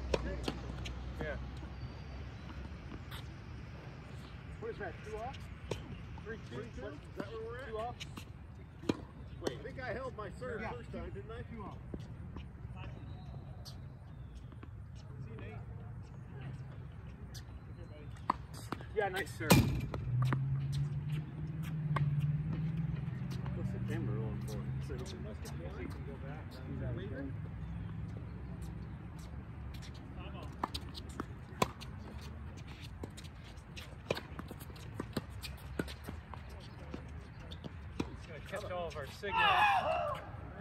Yeah. What is that, 2 off? 3-2? Is that where we're at? 2 off? Wait, I think I held my serve first time, didn't I? 2 off. Yeah, nice serve. What's the camera rolling for? So it must have won. You can go back. Is that leaving? It's going to catch all of our signals.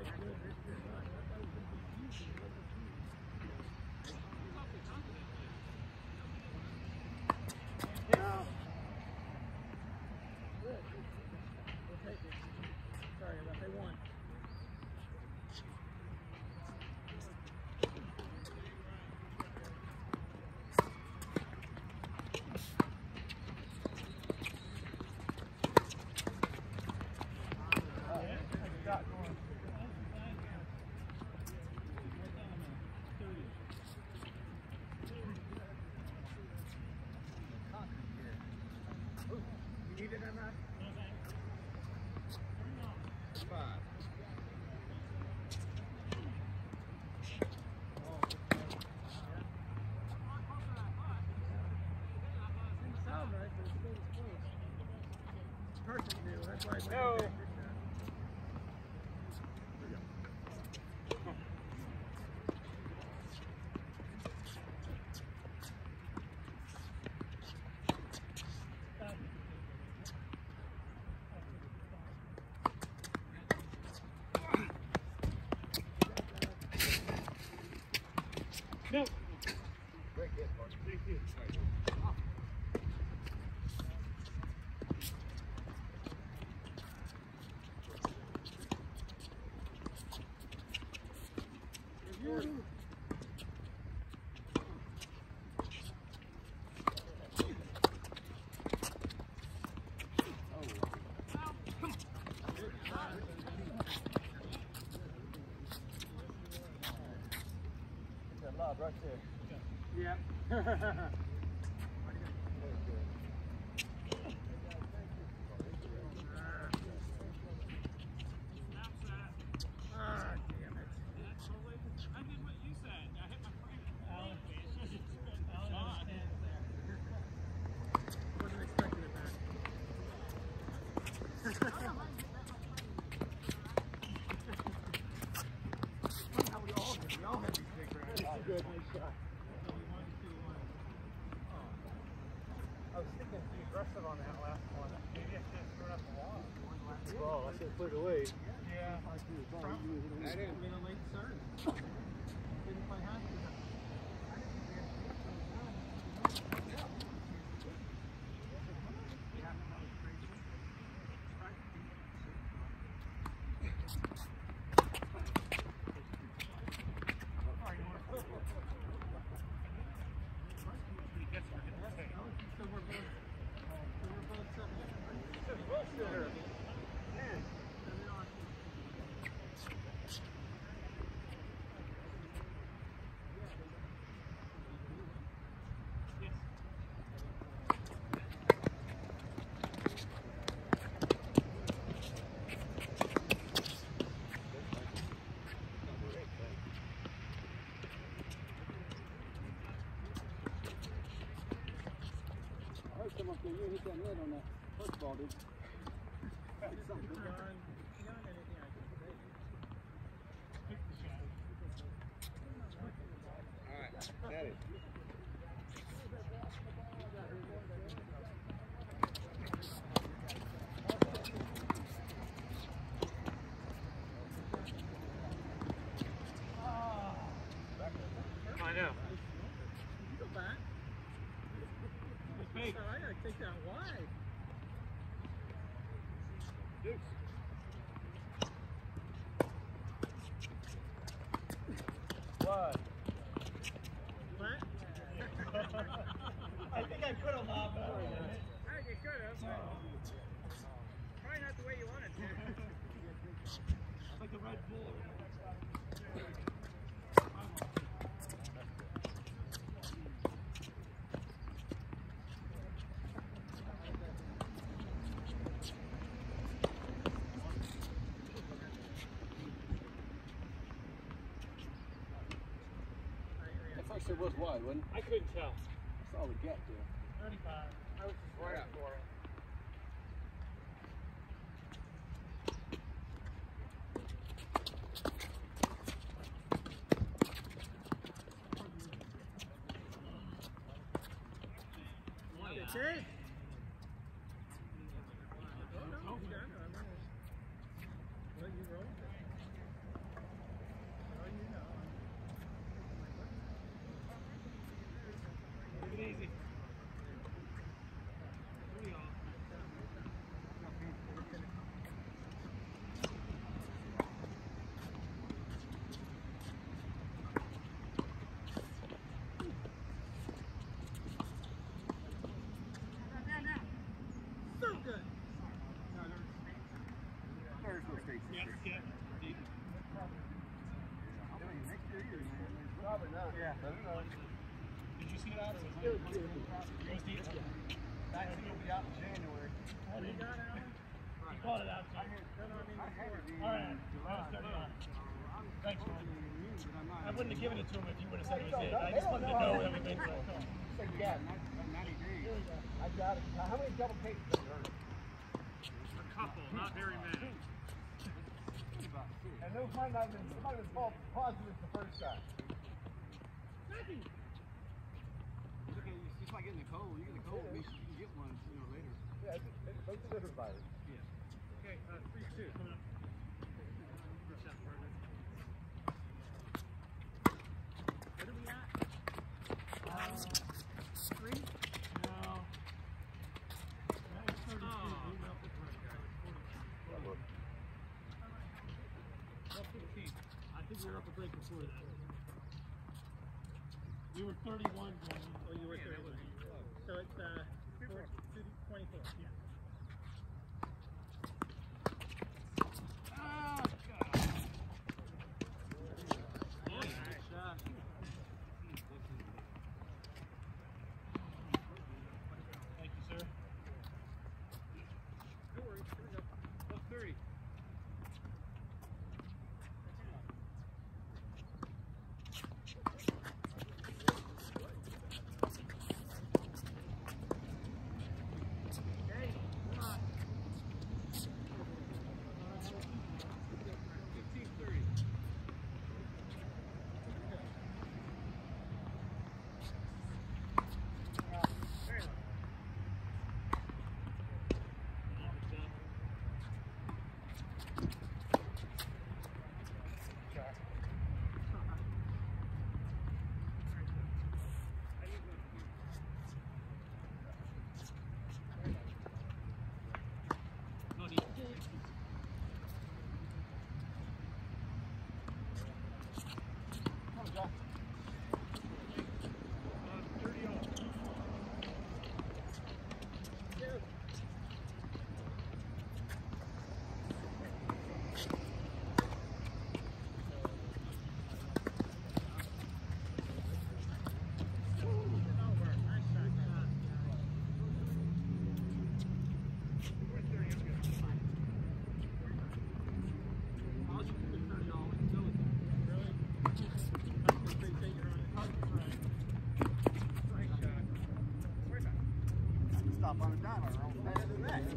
No. No. Great hit, Mark. Thank you. Right there. Yeah. Good, nice shot. I was thinking to be aggressive on that last one. Maybe I should have thrown up the wall. Well, I should have put it away. Yeah. I didn't mean a late serve. Didn't quite have to. You hit that net on that first ball, dude. It's something good. All right, that is. I know. You go back. I gotta take that wide. Deuce. What? What? I think I could have lobbed better. I think you could have. Probably not the way you wanted to. Like a Red Bull. guess it was wide, wasn't it? I couldn't tell. I saw the gap there. 35. I was just right for it. Okay. Easy. So good. There's no stakes. Yeah. Probably not. Yeah. I don't know. Did you see that? Or was it deep? That thing will be out in January. Oh, you got it, Alan? You called it out, too. All right. Thanks, man. I wouldn't have given it to him if you would have said it was it. I just wanted to know that we made the right call. Yeah, 90 degrees. I got it. How many double takes did you earn? A couple, not very many. And those might not have been, false positives the first time. It's just like getting a cold. You get a cold, you can get one, later. Yeah, it's a different virus. Yeah. Okay, 3-2 coming up. What are we at? 3? No. That was 32. We went up the break. 15. I think we were up a break before that. We were 31 going. Oh, you were 31. So it's 24. Yeah. Oh, God. Nice shot. Thank you, sir. No worries. Here we go. Plus 30. Stop on a dime or I'll pay the next.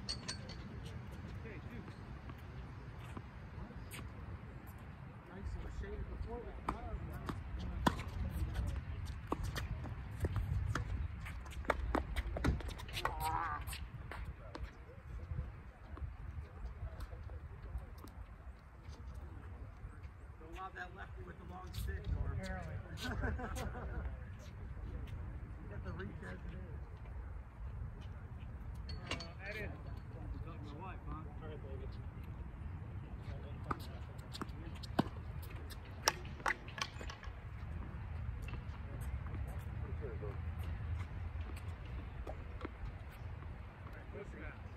That lefty with the long stick, Norm. Apparently. You got the reach as it is. That is. You're talking to my wife, huh? All right, baby. Listen.